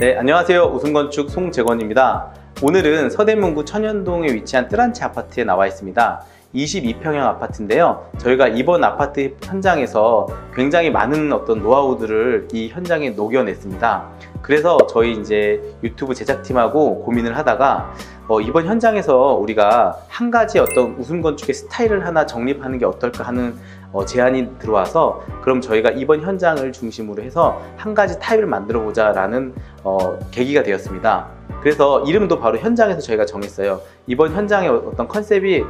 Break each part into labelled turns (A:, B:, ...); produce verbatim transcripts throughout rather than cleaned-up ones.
A: 네, 안녕하세요. 우승건축 송재건입니다. 오늘은 서대문구 천연동에 위치한 뜨란치 아파트에 나와 있습니다. 이십이 평형 아파트인데요. 저희가 이번 아파트 현장에서 굉장히 많은 어떤 노하우들을 이 현장에 녹여냈습니다. 그래서 저희 이제 유튜브 제작팀하고 고민을 하다가 어, 이번 현장에서 우리가 한 가지 어떤 우승건축의 스타일을 하나 정립하는 게 어떨까 하는 어, 제안이 들어와서 그럼 저희가 이번 현장을 중심으로 해서 한 가지 타입을 만들어 보자 라는 어, 계기가 되었습니다. 그래서 이름도 바로 현장에서 저희가 정했어요. 이번 현장의 어떤 컨셉이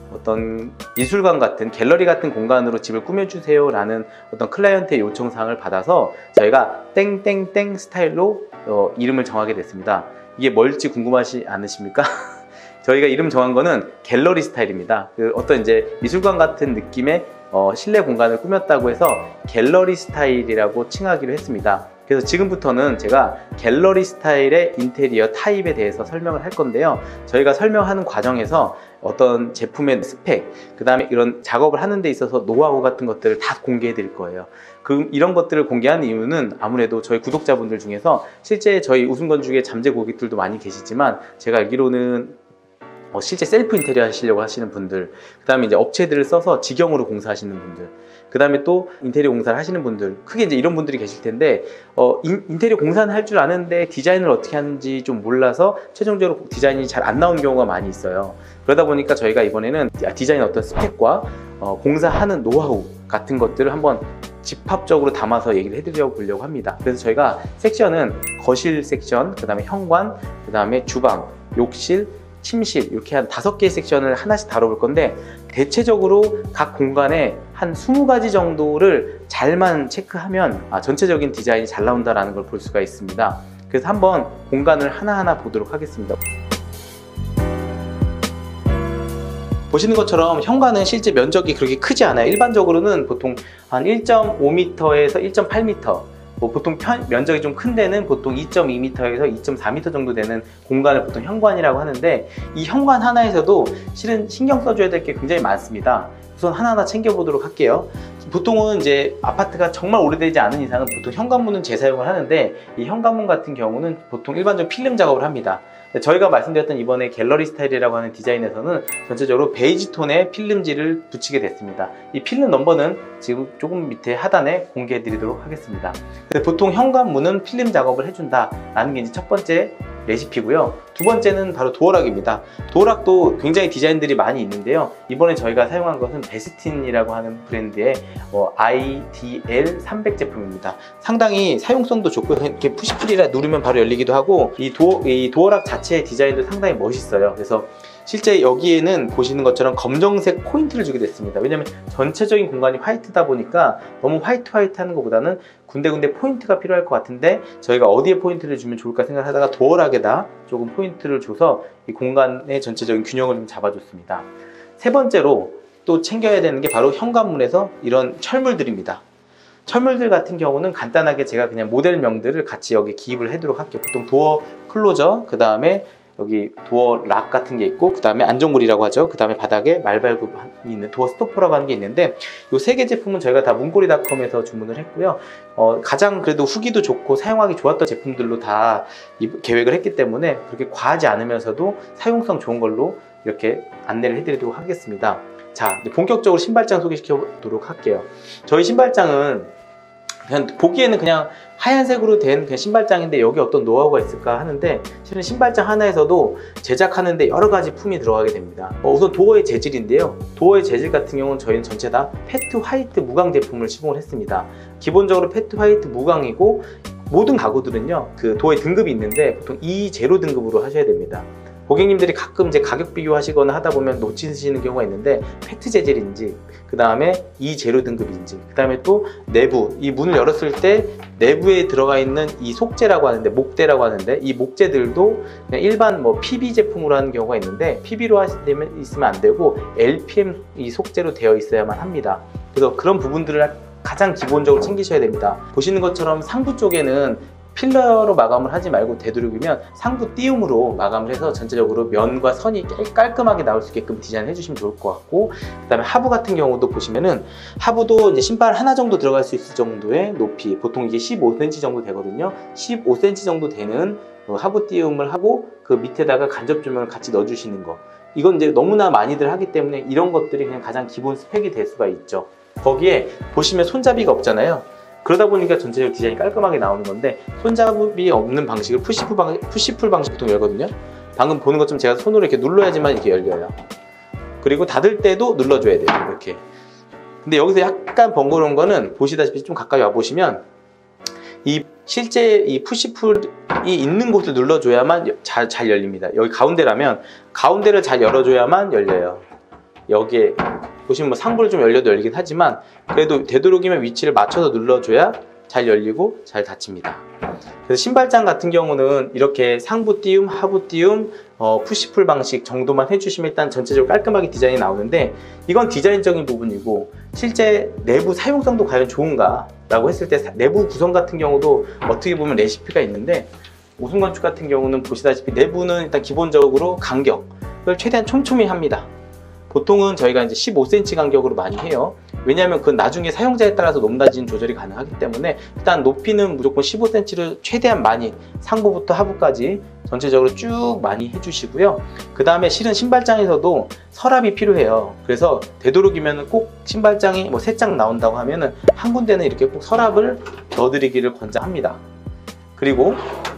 A: 어떤 미술관 같은 갤러리 같은 공간으로 집을 꾸며주세요 라는 어떤 클라이언트의 요청사항을 받아서 저희가 땡땡땡 스타일로 어, 이름을 정하게 됐습니다. 이게 뭘지 궁금하지 않으십니까? 저희가 이름 정한 거는 갤러리 스타일입니다. 그 어떤 이제 미술관 같은 느낌의 어, 실내 공간을 꾸몄다고 해서 갤러리 스타일이라고 칭하기로 했습니다. 그래서 지금부터는 제가 갤러리 스타일의 인테리어 타입에 대해서 설명을 할 건데요. 저희가 설명하는 과정에서 어떤 제품의 스펙, 그 다음에 이런 작업을 하는 데 있어서 노하우 같은 것들을 다 공개해 드릴 거예요. 그 이런 것들을 공개하는 이유는 아무래도 저희 구독자분들 중에서 실제 저희 우승건축의 잠재 고객들도 많이 계시지만 제가 알기로는 어, 실제 셀프 인테리어 하시려고 하시는 분들, 그 다음에 이제 업체들을 써서 직영으로 공사하시는 분들, 그 다음에 또 인테리어 공사를 하시는 분들, 크게 이제 이런 분들이 계실 텐데 어, 인, 인테리어 공사는 할 줄 아는데 디자인을 어떻게 하는지 좀 몰라서 최종적으로 디자인이 잘 안 나오는 경우가 많이 있어요. 그러다 보니까 저희가 이번에는 디자인 어떤 스펙과 어, 공사하는 노하우 같은 것들을 한번 집합적으로 담아서 얘기를 해드려 보려고 합니다. 그래서 저희가 섹션은 거실 섹션, 그 다음에 현관, 그 다음에 주방, 욕실, 침실 이렇게 한 다섯 개의 섹션을 하나씩 다뤄볼 건데 대체적으로 각 공간에 한 스무 가지 정도를 잘만 체크하면 아, 전체적인 디자인이 잘 나온다는 걸 볼 수가 있습니다. 그래서 한번 공간을 하나하나 보도록 하겠습니다. 보시는 것처럼 현관은 실제 면적이 그렇게 크지 않아요. 일반적으로는 보통 한 일 점 오 미터에서 일 점 팔 미터, 뭐 보통 편, 면적이 좀 큰 데는 보통 이 점 이 미터에서 이 점 사 미터 정도 되는 공간을 보통 현관이라고 하는데 이 현관 하나에서도 실은 신경 써줘야 될 게 굉장히 많습니다. 우선 하나하나 챙겨보도록 할게요. 보통은 이제 아파트가 정말 오래되지 않은 이상은 보통 현관문은 재사용을 하는데 이 현관문 같은 경우는 보통 일반적으로 필름 작업을 합니다. 저희가 말씀드렸던 이번에 갤러리 스타일이라고 하는 디자인에서는 전체적으로 베이지 톤의 필름지를 붙이게 됐습니다. 이 필름 넘버는 지금 조금 밑에 하단에 공개해 드리도록 하겠습니다. 보통 현관문은 필름 작업을 해준다 라는 게 이제 첫 번째 레시피고요. 두 번째는 바로 도어락입니다. 도어락도 굉장히 디자인들이 많이 있는데요. 이번에 저희가 사용한 것은 베스틴이라고 하는 브랜드의 어, 아이 디 엘 삼백 제품입니다. 상당히 사용성도 좋고 이렇게 푸시풀이라 누르면 바로 열리기도 하고 이, 도어, 이 도어락 자체의 디자인도 상당히 멋있어요. 그래서 실제 여기에는 보시는 것처럼 검정색 포인트를 주게 됐습니다. 왜냐하면 전체적인 공간이 화이트다 보니까 너무 화이트 화이트 하는 것보다는 군데군데 포인트가 필요할 것 같은데 저희가 어디에 포인트를 주면 좋을까 생각하다가 도어락에다 조금 포인트를 줘서 이 공간의 전체적인 균형을 좀 잡아줬습니다. 세 번째로 또 챙겨야 되는 게 바로 현관문에서 이런 철물들입니다. 철물들 같은 경우는 간단하게 제가 그냥 모델명들을 같이 여기 기입을 해도록 할게요. 보통 도어 클로저, 그 다음에 여기 도어 락 같은 게 있고 그 다음에 안전물이라고 하죠. 그 다음에 바닥에 말발굽이 있는 도어 스토퍼라고 하는 게 있는데 이 세 개 제품은 저희가 다 문고리닷컴에서 주문을 했고요. 어, 가장 그래도 후기도 좋고 사용하기 좋았던 제품들로 다 계획을 했기 때문에 그렇게 과하지 않으면서도 사용성 좋은 걸로 이렇게 안내를 해드리도록 하겠습니다. 자, 본격적으로 신발장 소개시켜 보도록 할게요. 저희 신발장은 그냥 보기에는 그냥 하얀색으로 된 그냥 신발장인데 여기 어떤 노하우가 있을까 하는데 실은 신발장 하나에서도 제작하는데 여러 가지 품이 들어가게 됩니다. 어, 우선 도어의 재질인데요. 도어의 재질 같은 경우는 저희는 전체 다 패트 화이트 무광 제품을 시공을 했습니다. 기본적으로 패트 화이트 무광이고 모든 가구들은요 그 도어의 등급이 있는데 보통 이 제로 등급으로 하셔야 됩니다. 고객님들이 가끔 이제 가격 비교하시거나 하다 보면 놓치시는 경우가 있는데 패트 재질인지 그 다음에 이 제로 등급인지 그 다음에 또 내부 이 문을 열었을 때 내부에 들어가 있는 이 속재라고 하는데 목재라고 하는데 이 목재들도 그냥 일반 뭐 피비 제품으로 하는 경우가 있는데 피비로 하시면 있으면 안 되고 엘피엠 이 속재로 되어 있어야만 합니다. 그래서 그런 부분들을 가장 기본적으로 챙기셔야 됩니다. 보시는 것처럼 상부 쪽에는 필러로 마감을 하지 말고 되도록이면 상부 띄움으로 마감을 해서 전체적으로 면과 선이 깔끔하게 나올 수 있게끔 디자인을 해주시면 좋을 것 같고, 그 다음에 하부 같은 경우도 보시면은 하부도 이제 신발 하나 정도 들어갈 수 있을 정도의 높이, 보통 이게 십오 센티미터 정도 되거든요. 십오 센티미터 정도 되는 하부 띄움을 하고 그 밑에다가 간접 조명을 같이 넣어주시는 거, 이건 이제 너무나 많이들 하기 때문에 이런 것들이 그냥 가장 기본 스펙이 될 수가 있죠. 거기에 보시면 손잡이가 없잖아요. 그러다 보니까 전체적으로 디자인이 깔끔하게 나오는 건데, 손잡이 없는 방식을 푸시풀, 방, 푸시풀 방식 보통 열거든요. 방금 보는 것처럼 제가 손으로 이렇게 눌러야지만 이렇게 열려요. 그리고 닫을 때도 눌러줘야 돼요, 이렇게. 근데 여기서 약간 번거로운 거는 보시다시피 좀 가까이 와보시면 이 실제 이 푸시풀이 있는 곳을 눌러줘야만 잘, 잘 열립니다. 여기 가운데라면 가운데를 잘 열어줘야만 열려요. 여기에 보시면 뭐 상부를 좀 열려도 열리긴 하지만 그래도 되도록이면 위치를 맞춰서 눌러줘야 잘 열리고 잘 닫힙니다. 그래서 신발장 같은 경우는 이렇게 상부 띄움, 하부 띄움, 어, 푸시풀 방식 정도만 해주시면 일단 전체적으로 깔끔하게 디자인이 나오는데, 이건 디자인적인 부분이고 실제 내부 사용성도 과연 좋은가 라고 했을 때 내부 구성 같은 경우도 어떻게 보면 레시피가 있는데, 오순건축 같은 경우는 보시다시피 내부는 일단 기본적으로 간격을 최대한 촘촘히 합니다. 보통은 저희가 이제 십오 센티미터 간격으로 많이 해요. 왜냐하면 그건 나중에 사용자에 따라서 높낮이는 조절이 가능하기 때문에 일단 높이는 무조건 십오 센티미터를 최대한 많이, 상부부터 하부까지 전체적으로 쭉 많이 해주시고요. 그 다음에 실은 신발장에서도 서랍이 필요해요. 그래서 되도록이면 꼭 신발장이 뭐 세 장 나온다고 하면은 한 군데는 이렇게 꼭 서랍을 넣어드리기를 권장합니다. 그리고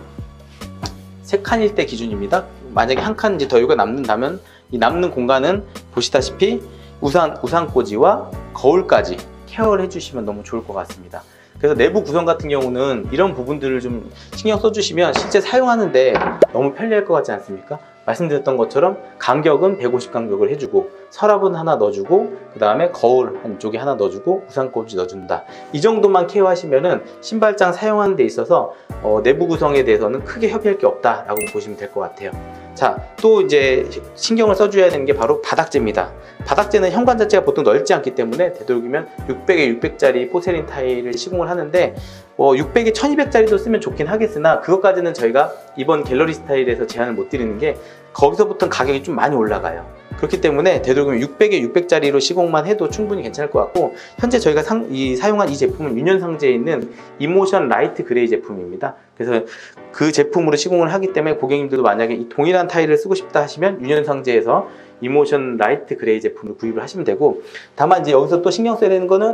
A: 세 칸일 때 기준입니다. 만약에 한 칸 이제 더 여유가 남는다면 이 남는 공간은 보시다시피 우산, 우산꽂이와 거울까지 케어를 해주시면 너무 좋을 것 같습니다. 그래서 내부 구성 같은 경우는 이런 부분들을 좀 신경 써주시면 실제 사용하는데 너무 편리할 것 같지 않습니까? 말씀드렸던 것처럼 간격은 백오십 간격을 해주고, 서랍은 하나 넣어주고, 그 다음에 거울 한쪽에 하나 넣어주고, 우산꽂이 넣어준다. 이 정도만 케어하시면은 신발장 사용하는 데 있어서 어, 내부 구성에 대해서는 크게 협의할 게 없다라고 보시면 될 것 같아요. 자, 또 이제 신경을 써줘야 되는 게 바로 바닥재입니다. 바닥재는 현관 자체가 보통 넓지 않기 때문에 되도록이면 육백에 육백짜리 포세린 타일을 시공을 하는데, 어, 육백에 천이백짜리도 쓰면 좋긴 하겠으나 그것까지는 저희가 이번 갤러리 스타일에서 제한을 못 드리는 게 거기서부터는 가격이 좀 많이 올라가요. 그렇기 때문에 되도록이면 육백에 육백짜리로 시공만 해도 충분히 괜찮을 것 같고, 현재 저희가 상, 이, 사용한 이 제품은 유년상제에 있는 이모션 라이트 그레이 제품입니다. 그래서 그 제품으로 시공을 하기 때문에 고객님들도 만약에 이 동일한 타일을 쓰고 싶다 하시면 유년상제에서 이모션 라이트 그레이 제품을 구입을 하시면 되고, 다만 이제 여기서 또 신경 써야 되는 거는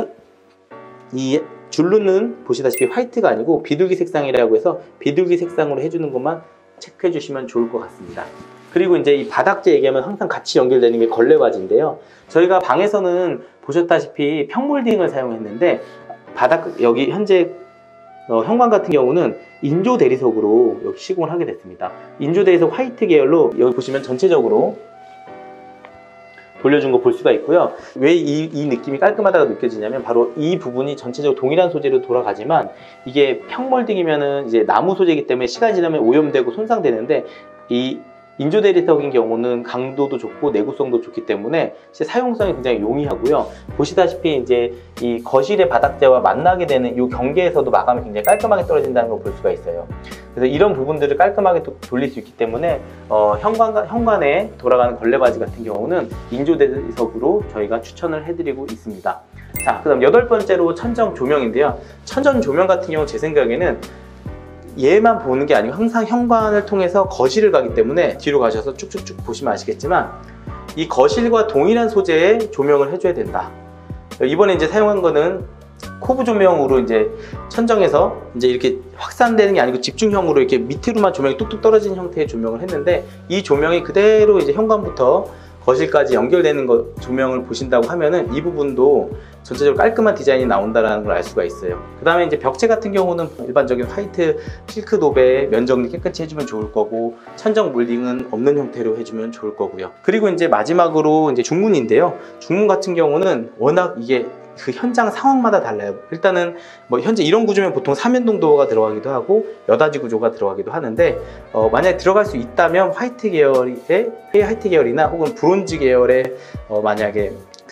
A: 이 줄루는 보시다시피 화이트가 아니고 비둘기 색상이라고 해서 비둘기 색상으로 해주는 것만 체크해 주시면 좋을 것 같습니다. 그리고 이제 이 바닥재 얘기하면 항상 같이 연결되는 게 걸레바지인데요. 저희가 방에서는 보셨다시피 평몰딩을 사용했는데, 바닥 여기 현재 어, 현관 같은 경우는 인조 대리석으로 여기 시공을 하게 됐습니다. 인조 대리석 화이트 계열로 여기 보시면 전체적으로 돌려준 거 볼 수가 있고요. 왜 이 이 느낌이 깔끔하다고 느껴지냐면 바로 이 부분이 전체적으로 동일한 소재로 돌아가지만 이게 평몰딩이면은 이제 나무 소재이기 때문에 시간이 지나면 오염되고 손상되는데, 이 인조 대리석인 경우는 강도도 좋고 내구성도 좋기 때문에 사용성이 굉장히 용이하고요. 보시다시피 이제 이 거실의 바닥재와 만나게 되는 이 경계에서도 마감이 굉장히 깔끔하게 떨어진다는 걸 볼 수가 있어요. 그래서 이런 부분들을 깔끔하게 도, 돌릴 수 있기 때문에 어, 현관, 현관에 돌아가는 걸레바지 같은 경우는 인조 대리석으로 저희가 추천을 해드리고 있습니다. 자, 그 다음 여덟 번째로 천정 조명인데요. 천정 조명 같은 경우 제 생각에는 얘만 보는 게 아니고 항상 현관을 통해서 거실을 가기 때문에 뒤로 가셔서 쭉쭉쭉 보시면 아시겠지만 이 거실과 동일한 소재의 조명을 해줘야 된다. 이번에 이제 사용한 거는 코브 조명으로 이제 천정에서 이제 이렇게 확산되는 게 아니고 집중형으로 이렇게 밑으로만 조명이 뚝뚝 떨어지는 형태의 조명을 했는데, 이 조명이 그대로 이제 현관부터 거실까지 연결되는 거 조명을 보신다고 하면은 이 부분도 전체적으로 깔끔한 디자인이 나온다는 걸 알 수가 있어요. 그 다음에 이제 벽체 같은 경우는 일반적인 화이트 실크 도배 면 정리 깨끗이 해주면 좋을 거고, 천정 몰딩은 없는 형태로 해주면 좋을 거고요. 그리고 이제 마지막으로 이제 중문인데요. 중문 같은 경우는 워낙 이게 그 현장 상황마다 달라요. 일단은 뭐 현재 이런 구조면 보통 삼연동 도어가 들어가기도 하고 여닫이 구조가 들어가기도 하는데, 어 만약에 들어갈 수 있다면 화이트 계열의 화이트 계열이나 혹은 브론즈 계열의 어 만약에 그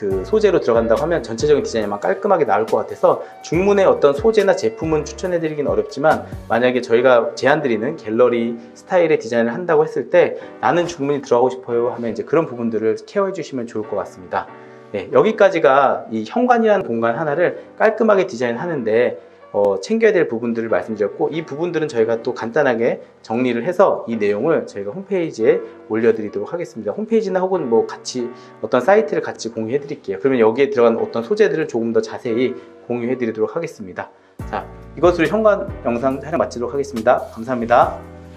A: 그 소재로 들어간다고 하면 전체적인 디자인만 깔끔하게 나올 것 같아서 중문의 어떤 소재나 제품은 추천해 드리긴 어렵지만, 만약에 저희가 제안드리는 갤러리 스타일의 디자인을 한다고 했을 때 나는 중문이 들어가고 싶어요 하면 이제 그런 부분들을 케어해 주시면 좋을 것 같습니다. 네, 여기까지가 이 현관이라는 공간 하나를 깔끔하게 디자인하는데 어, 챙겨야 될 부분들을 말씀드렸고, 이 부분들은 저희가 또 간단하게 정리를 해서 이 내용을 저희가 홈페이지에 올려드리도록 하겠습니다. 홈페이지나 혹은 뭐 같이 어떤 사이트를 같이 공유해 드릴게요. 그러면 여기에 들어간 어떤 소재들을 조금 더 자세히 공유해 드리도록 하겠습니다. 자, 이것으로 현관 영상 촬영 마치도록 하겠습니다. 감사합니다.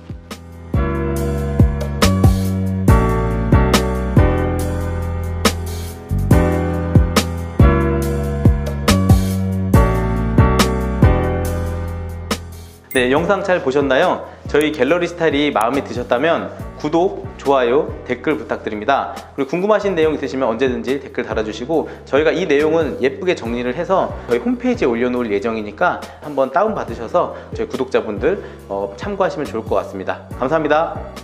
A: 네, 영상 잘 보셨나요? 저희 갤러리 스타일이 마음에 드셨다면 구독, 좋아요, 댓글 부탁드립니다. 그리고 궁금하신 내용 있으시면 언제든지 댓글 달아주시고, 저희가 이 내용은 예쁘게 정리를 해서 저희 홈페이지에 올려놓을 예정이니까 한번 다운받으셔서 저희 구독자분들 어, 참고하시면 좋을 것 같습니다. 감사합니다.